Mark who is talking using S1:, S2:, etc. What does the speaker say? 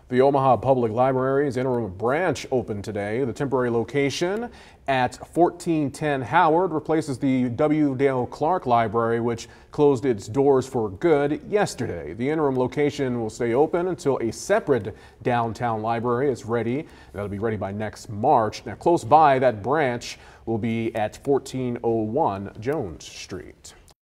S1: The Omaha Public Library's interim branch opened today. The temporary location at 1410 Howard replaces the W. Dale Clark Library, which closed its doors for good yesterday. The interim location will stay open until a separate downtown library is ready. That'll be ready by next March. Now, close by, that branch will be at 1401 Jones Street.